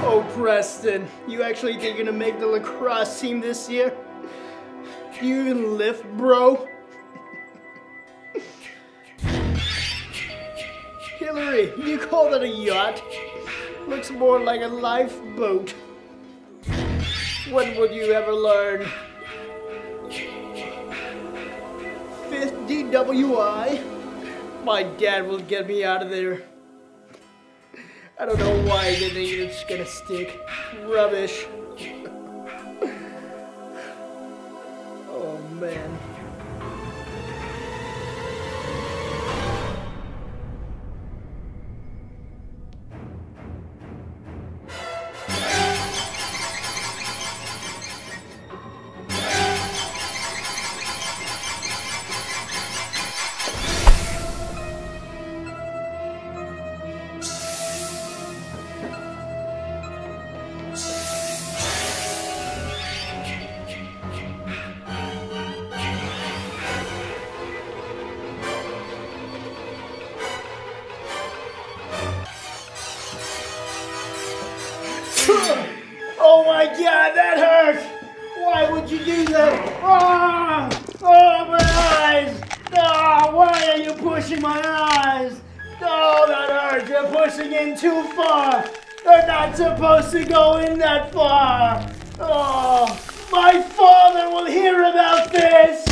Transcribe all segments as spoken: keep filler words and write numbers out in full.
Oh, Preston, you actually think you're gonna make the lacrosse team this year? Do you even lift, bro? Hillary, you call that a yacht? Looks more like a lifeboat. When would you ever learn? Fifth D W I? My dad will get me out of there. I don't know why they think it's gonna stick. Rubbish. Oh man. Oh my god, that hurt! Why would you do that? Oh, oh my eyes! Oh, why are you pushing my eyes? Oh, that hurts! You're pushing in too far! They're not supposed to go in that far! Oh, my father will hear about this!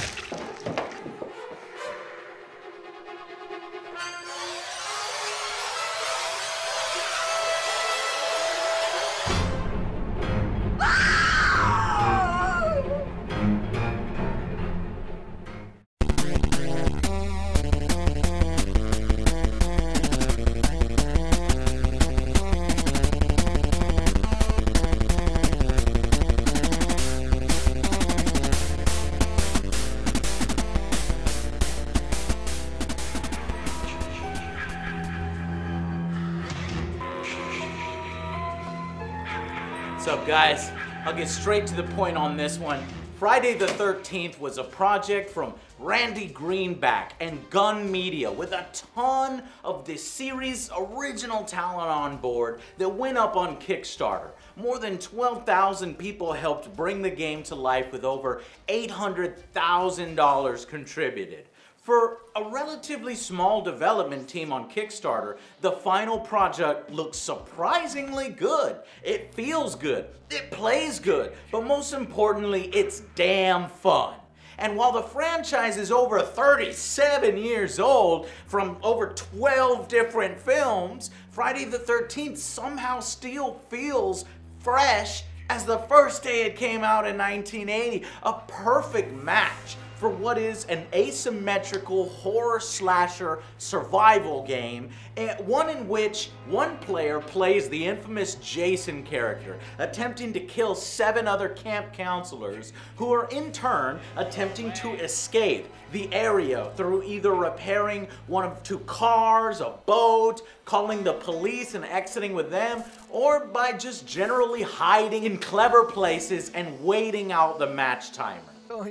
What's up, guys? I'll get straight to the point on this one. Friday the thirteenth was a project from Randy Greenback and Gun Media with a ton of the series' original talent on board that went up on Kickstarter. More than twelve thousand people helped bring the game to life with over eight hundred thousand dollars contributed. For a relatively small development team on Kickstarter, the final project looks surprisingly good. It feels good, it plays good, but most importantly, it's damn fun. And while the franchise is over thirty-seven years old from over twelve different films, Friday the thirteenth somehow still feels fresh as the first day it came out in nineteen eighty, a perfect match for what is an asymmetrical horror slasher survival game, one in which one player plays the infamous Jason character, attempting to kill seven other camp counselors who are in turn attempting to escape the area through either repairing one of two cars, a boat, calling the police and exiting with them, or by just generally hiding in clever places and waiting out the match timer.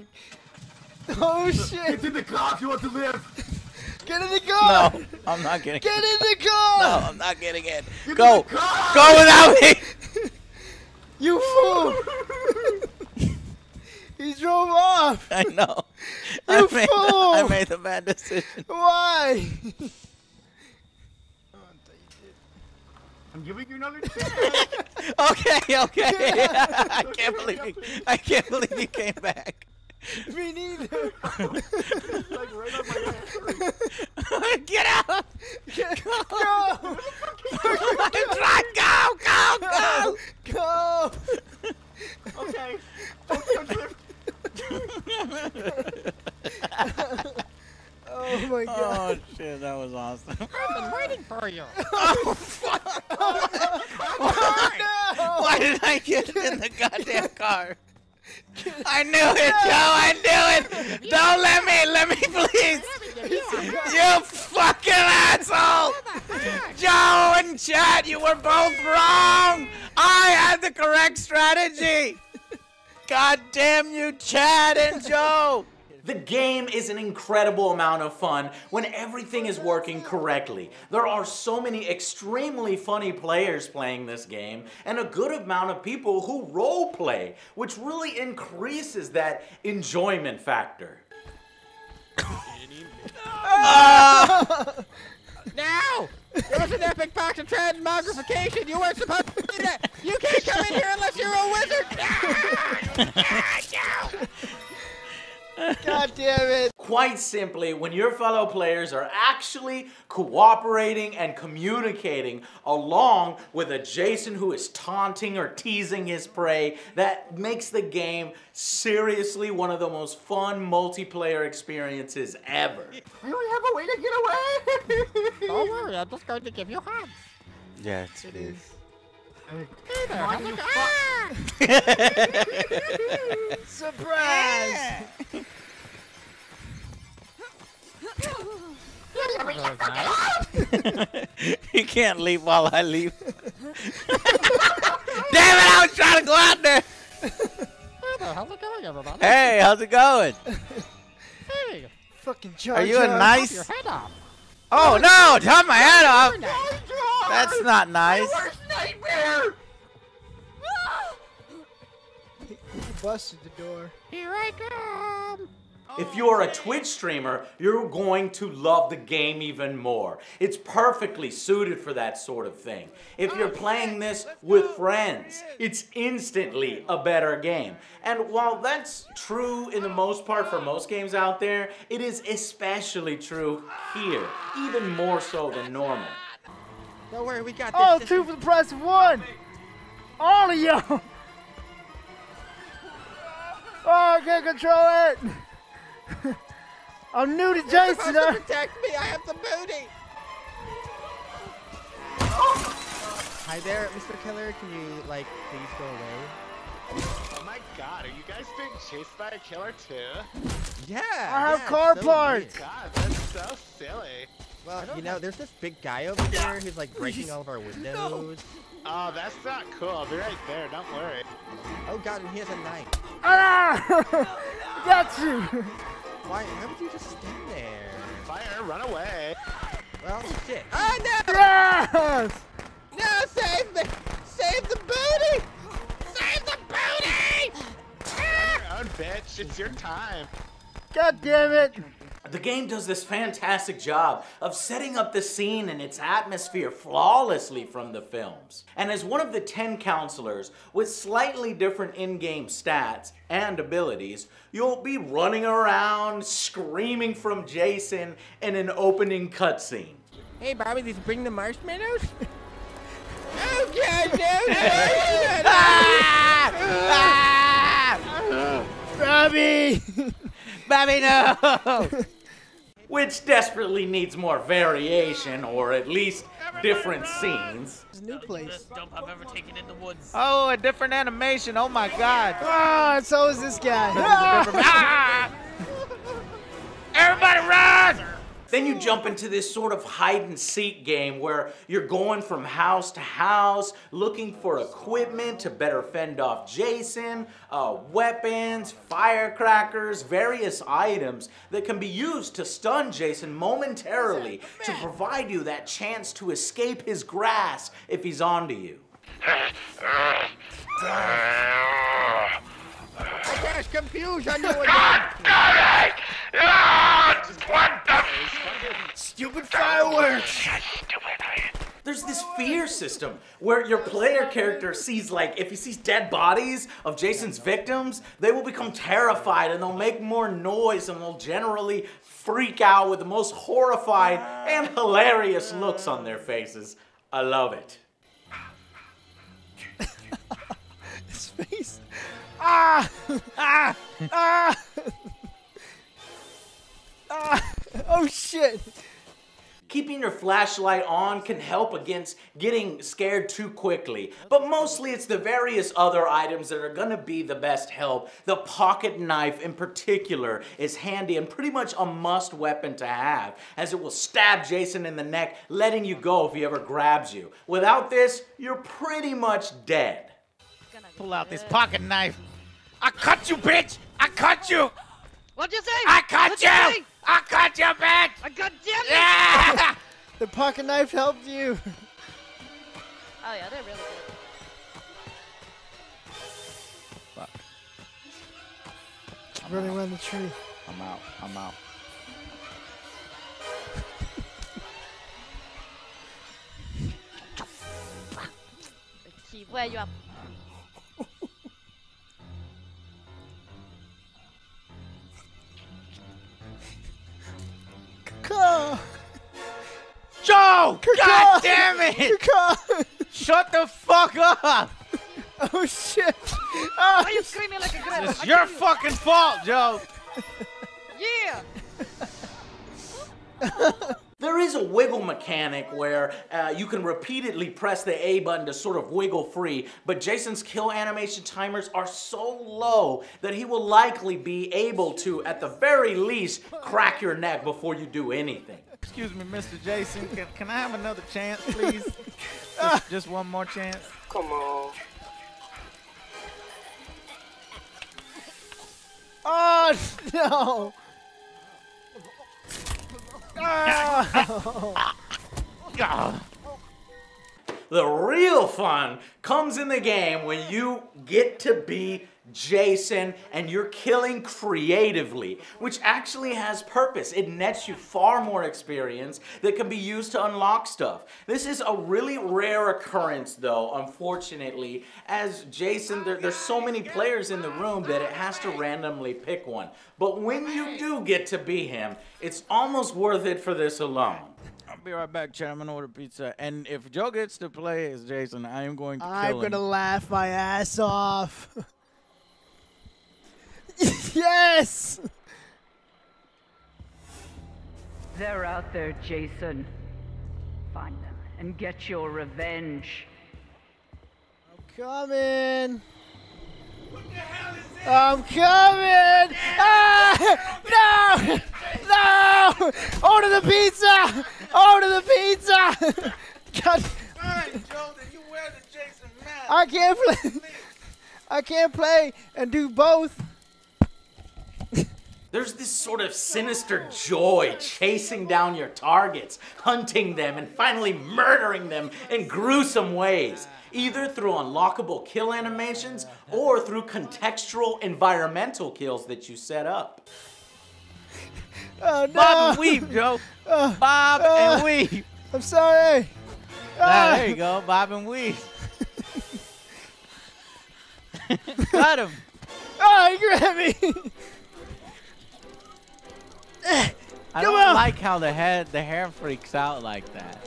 Oh shit! Get in the car if you want to live! Get in the car! No, I'm not getting Get in the car! No, I'm not getting in. Get Go! in the car! Go without me! You fool! He drove off! I know. You I made the, fool! I made the bad decision. Why? I'm giving you another chance! Okay, okay. I can't believe you, I can't believe you came back. Me neither! It's like right on my ass. Get out! Get, Go! go! Drive, go, go, go! Go! Okay. Okay, Oh my god. Oh shit, that was awesome. I've been waiting for you. Oh fuck! Oh, no! Why did I get in the goddamn car? I knew it, Joe! I knew it! Don't let me! Let me, please! You fucking asshole! Joe and Chad, you were both wrong! I had the correct strategy! God damn you, Chad and Joe! The game is an incredible amount of fun when everything is working correctly. There are so many extremely funny players playing this game and a good amount of people who role play, which really increases that enjoyment factor. uh, now! It was an epic pact of transmogrification! You weren't supposed to do that! You can't come in here unless you're a wizard! God damn it! Quite simply, when your fellow players are actually cooperating and communicating along with a Jason who is taunting or teasing his prey, that makes the game seriously one of the most fun multiplayer experiences ever. I only have a way to get away! Don't worry, I'm just going to give you hugs. Yes, it is. Hey there, how's it going? Surprise! You can't leave while I leave. Damn it, I was trying to go out there. Hey there, how's it going, everybody? Hey, how's it going? Hey, Fucking charge Are you a up. nice? your head off. Oh no, chop my head off. Nice. That's not nice. Nightmare! He busted the door. Here I come! If you're a Twitch streamer, you're going to love the game even more. It's perfectly suited for that sort of thing. If you're playing this with friends, it's instantly a better game. And while that's true in the most part for most games out there, it is especially true here, even more so than normal. Don't worry, we got this. Oh, This two is- for the price of one! All of y'all! Oh, I can't control it! I'm new to You're Jason. supposed to huh? protect me, I have the booty! Hi there, Mister Killer, can you, like, please go away? Oh my god, are you guys being chased by a killer too? Yeah! I have yeah, car so parts. weird. God, that's so silly. Well, you know, there's this big guy over there who's, like, breaking all of our windows. Oh, that's not cool. I'll be right there. Don't worry. Oh god, and he has a knife. Ah! Got you! Why, why would you just stand there? Fire, run away. Well, shit. Oh no! Yes! No, save me! Save the booty! Save the booty! Your own bitch. It's your time. God damn it! The game does this fantastic job of setting up the scene and its atmosphere flawlessly from the films. And as one of the ten counselors with slightly different in-game stats and abilities, you'll be running around screaming from Jason in an opening cutscene. Hey, Bobby, did you bring the marshmallows? Oh, God, no, no, Robbie! Bobby, no. Which desperately needs more variation, or at least different scenes. It's a new place. Dump I've ever taken in the woods. Oh, a different animation. Oh my God. Ah, and so is this guy. Ah! Everybody run! Then you jump into this sort of hide and seek game where you're going from house to house looking for equipment to better fend off Jason, uh, weapons, firecrackers, various items that can be used to stun Jason momentarily to provide you that chance to escape his grasp if he's onto you. There's confusion, you again! Stupid fireworks! There's this fear system where your player character sees, like, if he sees dead bodies of Jason's victims, they will become terrified and they'll make more noise and they'll generally freak out with the most horrified and hilarious looks on their faces. I love it. His face. Ah! Ah! Ah! Ah! Oh shit! Keeping your flashlight on can help against getting scared too quickly, but mostly it's the various other items that are gonna be the best help. The pocket knife in particular is handy and pretty much a must weapon to have, as it will stab Jason in the neck, letting you go if he ever grabs you. Without this, you're pretty much dead. Pull out this pocket knife. I cut you, bitch! I cut you! What'd you say? I caught What'd you! say? I caught you, bitch! I got damn it! Yeah! The pocket knife helped you. Oh yeah, they're really good. Fuck. Running around the tree. I'm out. I'm out. Keep where you are. Caw. Joe! Caw. God damn it! Caw. Shut the fuck up! Oh shit. Why Oh, are you screaming like a grandma? It's your fucking fault, Joe! Yeah! There is a wiggle mechanic where uh, you can repeatedly press the A button to sort of wiggle free, but Jason's kill animation timers are so low that he will likely be able to, at the very least, crack your neck before you do anything. Excuse me, Mister Jason. Can, can I have another chance, please? just, just one more chance. Come on. oh no. Oh. The real fun comes in the game when you get to be Jason and you're killing creatively, which actually has purpose. It nets you far more experience that can be used to unlock stuff. This is a really rare occurrence though, unfortunately, as Jason, there, there's so many players in the room that it has to randomly pick one. But when you do get to be him, it's almost worth it for this alone. I'll be right back, Chad. I'm gonna order pizza. And if Joe gets to play as Jason, I am going to I'm kill him. gonna laugh my ass off. Yes! They're out there, Jason. Find them and get your revenge. I'm coming. I'm coming! Ah! No! No! Order the pizza! Order the pizza! God. Alright, Joe, then you wear the Jason mask. I can't play. I can't play and do both. There's this sort of sinister joy chasing down your targets, hunting them, and finally murdering them in gruesome ways, either through unlockable kill animations or through contextual environmental kills that you set up. Oh no! Bob and weave, Joe. Uh, Bob uh, and weave. I'm sorry. Ah, Ah. there you go, Bob and weave. Got him. Oh, he grabbed me. I Come don't on. like how the head, the hair freaks out like that.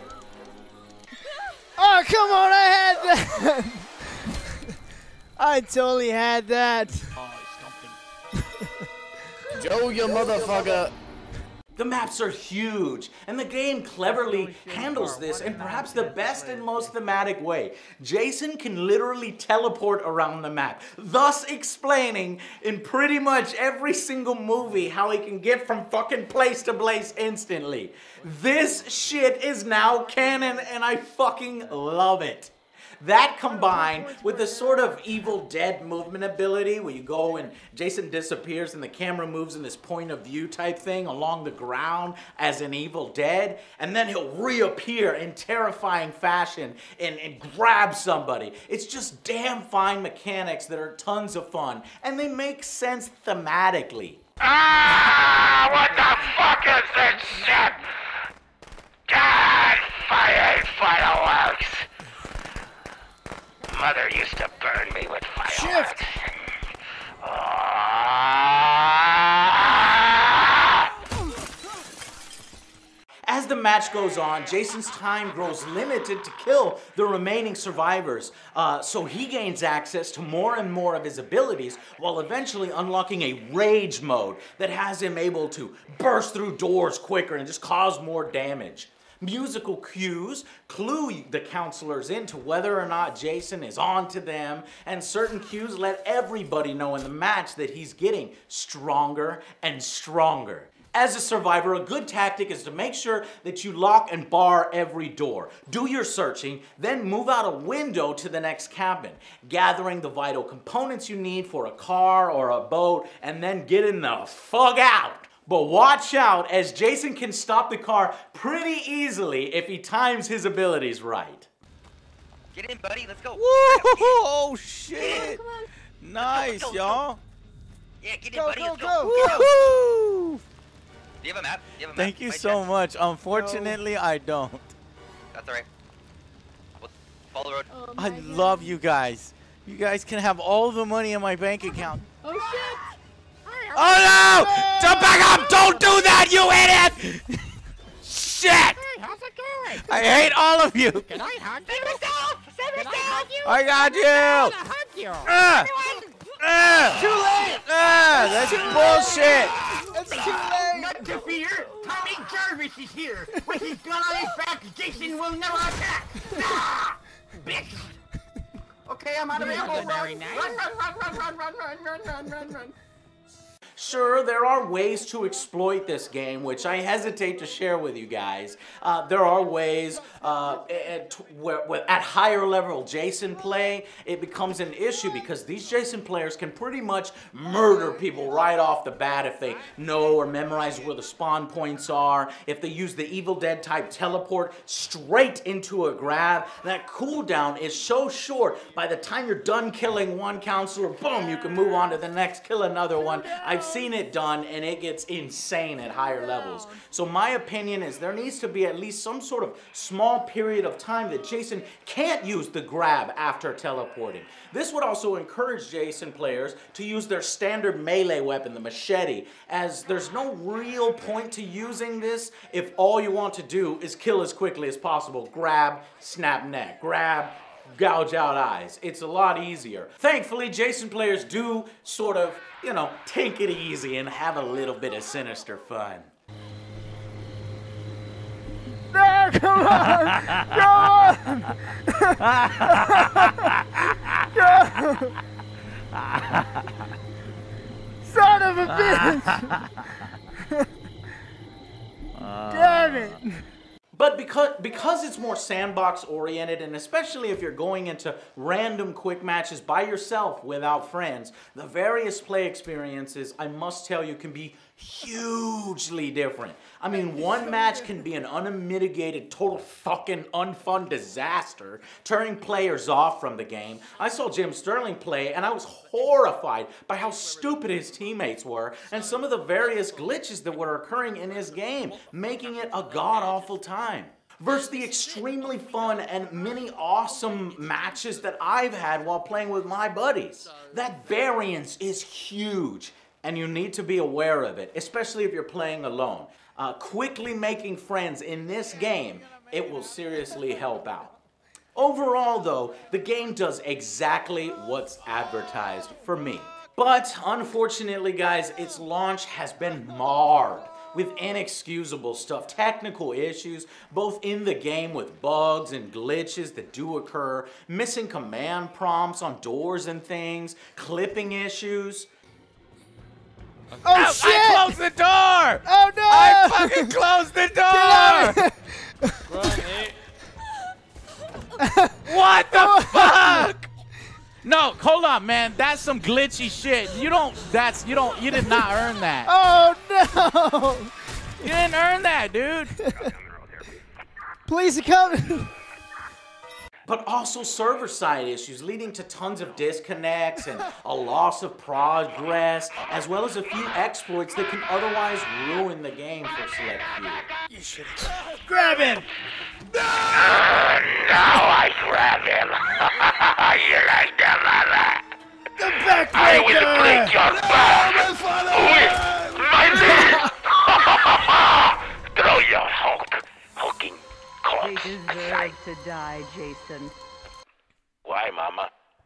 Oh, come on, I had that. I totally had that. Joe, you motherfucker. The maps are huge, and the game cleverly handles this in perhaps the best and most thematic way. Jason can literally teleport around the map, thus explaining in pretty much every single movie how he can get from fucking place to place instantly. This shit is now canon, and I fucking love it. That combined with the sort of Evil Dead movement ability where you go and Jason disappears and the camera moves in this point of view type thing along the ground as in Evil Dead, and then he'll reappear in terrifying fashion and, and grab somebody. It's just damn fine mechanics that are tons of fun, and they make sense thematically. Ah! What the fuck is this shit? God, fire fireworks. Mother used to burn me with fireworks. Shift. Ah! As the match goes on, Jason's time grows limited to kill the remaining survivors, uh, so he gains access to more and more of his abilities while eventually unlocking a rage mode that has him able to burst through doors quicker and just cause more damage. Musical cues clue the counselors into whether or not Jason is on to them, and certain cues let everybody know in the match that he's getting stronger and stronger. As a survivor, a good tactic is to make sure that you lock and bar every door. Do your searching, then move out a window to the next cabin, gathering the vital components you need for a car or a boat, and then getting the fuck out. But watch out, as Jason can stop the car pretty easily if he times his abilities right. Get in, buddy. Let's go. Woo! Oh shit! Nice, y'all. Yeah, get in, Go, buddy. go, Let's go. go. Woohoo! Do you have a map? Do you have a map? Thank you by so chance? much. Unfortunately, I don't. That's alright. We'll follow the road. Oh I my God. love you guys. You guys can have all the money in my bank account. Oh shit! Oh no! Jump back up! Don't do that, you idiot! Shit! Hey, how's it going? I hate all of you. Can I hug you? Can I hug you? I got I you. want to hug you. Ah! Ah! Too late! Ah! That's bullshit. It's too late! Not to fear, Tommy Jarvis is here. With his gun on his back, Jason will never attack. Ah! Bitch! Okay, I'm out of ammo. Run, Very run, nice. run, run, run, run, run, run, run, run, run, run. Sure, there are ways to exploit this game, which I hesitate to share with you guys. Uh, there are ways uh, at, where, where at higher level Jason play, it becomes an issue because these Jason players can pretty much murder people right off the bat if they know or memorize where the spawn points are. If they use the Evil Dead type teleport straight into a grab, that cooldown is so short. By the time you're done killing one counselor, boom, you can move on to the next, kill another one. I've seen it done and it gets insane at higher levels. So my opinion is there needs to be at least some sort of small period of time that Jason can't use the grab after teleporting. This would also encourage Jason players to use their standard melee weapon, the machete, as there's no real point to using this if all you want to do is kill as quickly as possible. Grab, snap neck, grab, gouge out eyes. It's a lot easier. Thankfully, Jason players do sort of, you know, take it easy and have a little bit of sinister fun. No, come on! Come on! Go! Son of a bitch! Damn it! But because, because it's more sandbox oriented, and especially if you're going into random quick matches by yourself without friends, the various play experiences, I must tell you, can be hugely different. I mean, one match can be an unmitigated, total fucking unfun disaster, turning players off from the game. I saw Jim Sterling play, and I was horrified by how stupid his teammates were, and some of the various glitches that were occurring in his game, making it a god-awful time. Versus the extremely fun and many awesome matches that I've had while playing with my buddies. That variance is huge, and you need to be aware of it, especially if you're playing alone. Uh, quickly making friends in this game, it will seriously help out. Overall though, the game does exactly what's advertised for me. But unfortunately guys, its launch has been marred with inexcusable stuff, technical issues, both in the game with bugs and glitches that do occur, missing command prompts on doors and things, clipping issues. Oh Ow, shit! I closed the door! Oh no! I fucking closed the door! What the fuck? No, hold on, man. That's some glitchy shit. You don't. That's you don't. You did not earn that. Oh no! You didn't earn that, dude. Please come. But also server-side issues leading to tons of disconnects and a loss of progress, as well as a few exploits that can otherwise ruin the game for select few. You should grab him. No, I grab him. You like that, mama? The backbreaker. I will break your back with my Throw your Hulk, hulking They corpse deserve aside. to die, Jason. Why, mama?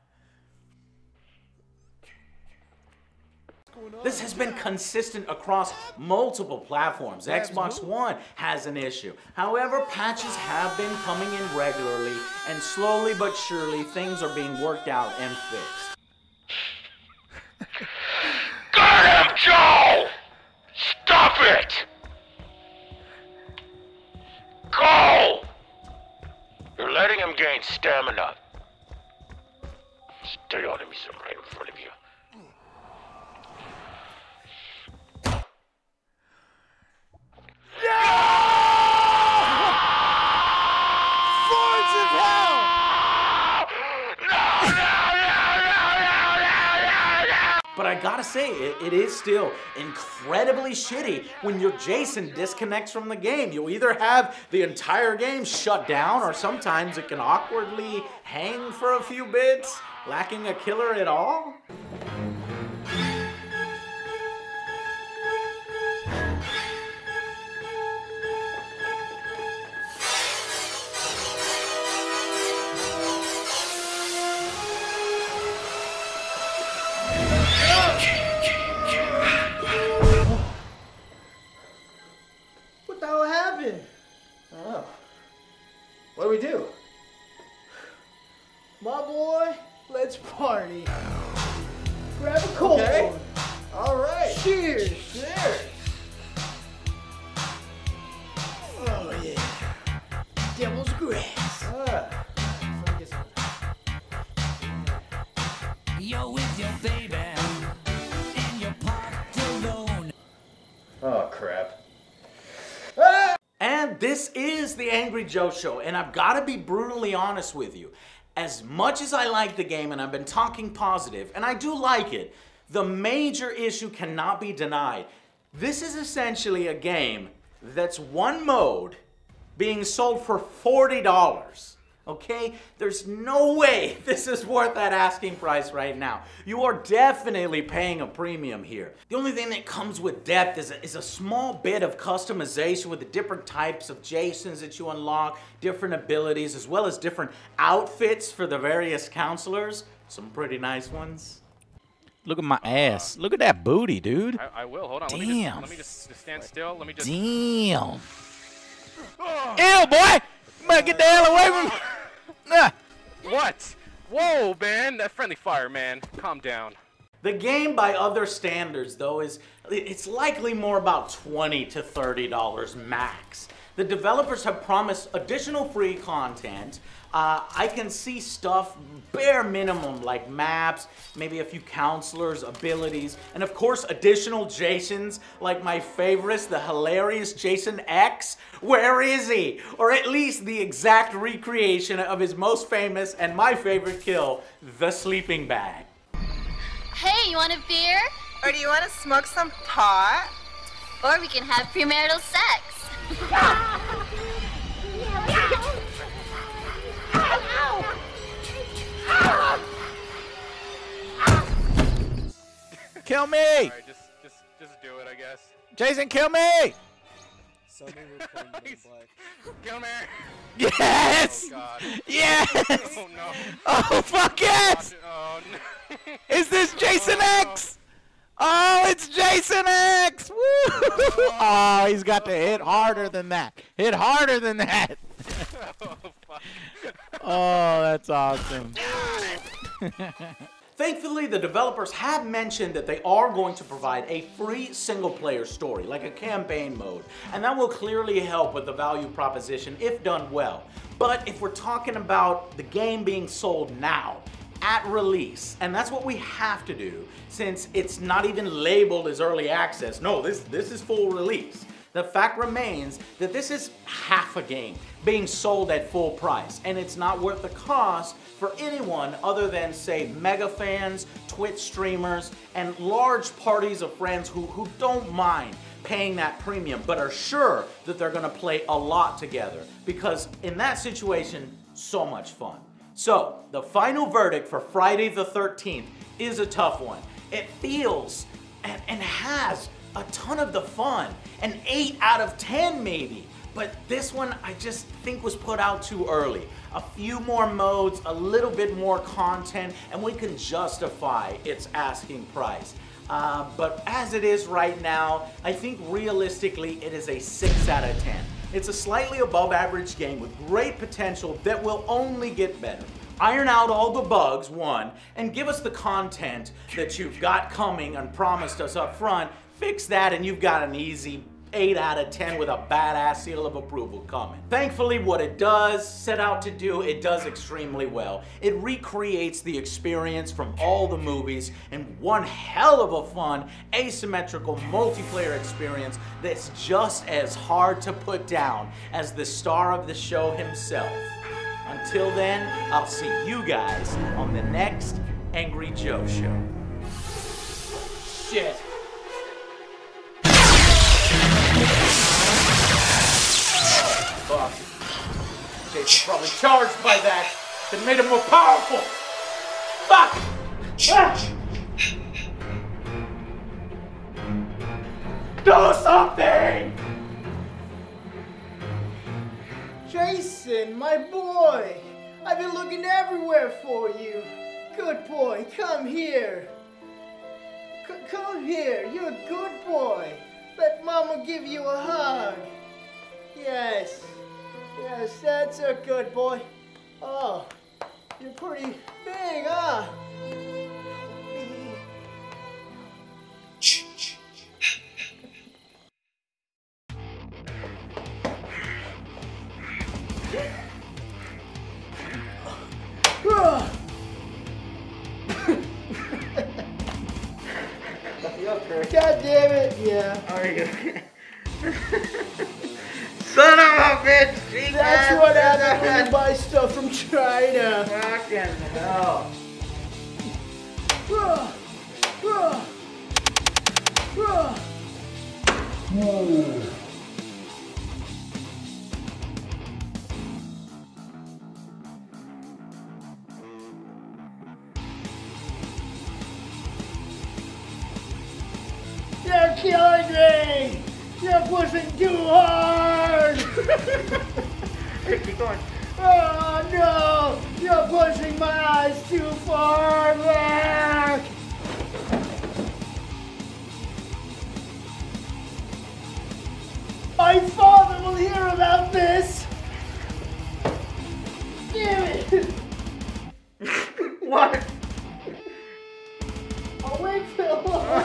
This has been consistent across multiple platforms. Xbox One has an issue. However, patches have been coming in regularly, and slowly but surely things are being worked out and fixed. Got him, Joe! Stop Stop it! Go! You're letting him gain stamina. Stay on him, he's right in front of you. Swords of hell! But I gotta say, it, it is still incredibly shitty when your Jason disconnects from the game. You'll either have the entire game shut down, or sometimes it can awkwardly hang for a few bits, lacking a killer at all. What the hell happened? Oh. What do we do? My boy, let's party. Grab a cold Okay. one. All right. Cheers. Cheers. Oh yeah. Devil's grass. Ah. Let me get some. You're with your baby, and you're parked alone. Oh crap. And this is the Angry Joe Show, and I've got to be brutally honest with you. As much as I like the game, and I've been talking positive, and I do like it, the major issue cannot be denied. This is essentially a game that's one mode being sold for forty dollars. Okay? There's no way this is worth that asking price right now. You are definitely paying a premium here. The only thing that comes with depth is a, is a small bit of customization with the different types of Jasons that you unlock, different abilities, as well as different outfits for the various counselors. Some pretty nice ones. Look at my ass. Look at that booty, dude. I, I will. Hold on. Let me Damn. just, let me just stand still. Let me just. Damn. Ew, boy! You better get the hell away from me. Ah. What? Whoa, man! That friendly fire, man. Calm down. The game, by other standards, though, is it's likely more about twenty to thirty dollars max. The developers have promised additional free content. Uh, I can see stuff bare minimum like maps, maybe a few counselors, abilities, and of course additional Jasons like my favorites, the hilarious Jason X. Where is he? Or at least the exact recreation of his most famous and my favorite kill, the sleeping bag. Hey, you want a beer? Or do you want to smoke some pot? Or we can have premarital sex. Kill me! All right, just, just, just do it, I guess. Jason, kill me! Kill me! Yes! Oh, God. Yes! Oh, no. Oh, fuck yes! Oh, no. Is this Jason X? Oh, it's Jason X! Woo! Oh, he's got to hit harder than that. Hit harder than that. Oh, fuck. Oh, that's awesome. Thankfully, the developers have mentioned that they are going to provide a free single-player story, like a campaign mode, and that will clearly help with the value proposition if done well. But if we're talking about the game being sold now, at release, and that's what we have to do since it's not even labeled as early access. No, this, this is full release. The fact remains that this is half a game being sold at full price, and it's not worth the cost for anyone other than, say, mega fans, Twitch streamers, and large parties of friends who, who don't mind paying that premium, but are sure that they're gonna play a lot together, because in that situation, so much fun. So, the final verdict for Friday the thirteenth is a tough one. It feels and, and has a ton of the fun, an eight out of ten maybe, but this one I just think was put out too early. A few more modes, a little bit more content, and we can justify its asking price. Uh, but as it is right now, I think realistically it is a six out of ten. It's a slightly above average game with great potential that will only get better. Iron out all the bugs, one, and give us the content that you've got coming and promised us up front, Fix that and you've got an easy eight out of ten with a badass seal of approval coming. Thankfully, what it does set out to do, it does extremely well. It recreates the experience from all the movies in one hell of a fun, asymmetrical multiplayer experience that's just as hard to put down as the star of the show himself. Until then, I'll see you guys on the next Angry Joe Show. Shit. Fuck. Jason probably charged by that. That made him more powerful. Fuck! Ah! Do something! Jason, my boy! I've been looking everywhere for you. Good boy, come here. C- come here, you're a good boy. Let Mama give you a hug. Yes, yes, that's a good boy. Oh, you're pretty big, huh? God damn it, yeah. Are you? Son of a bitch! She That's got what it. happens when you buy stuff from China. Fucking hell. You're killing me! You're pushing too hard! Keep going. Oh no! You're pushing my eyes too far back! My father will hear about this! Damn it! What? I'll wait till